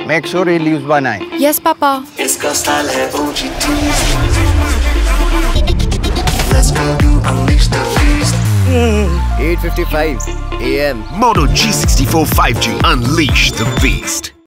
Make sure he leaves by 9. Yes, Papa. इसका style है OGT. Let's go to unleash the beast. 8:55 AM. Moto G64 5G. Unleash the beast.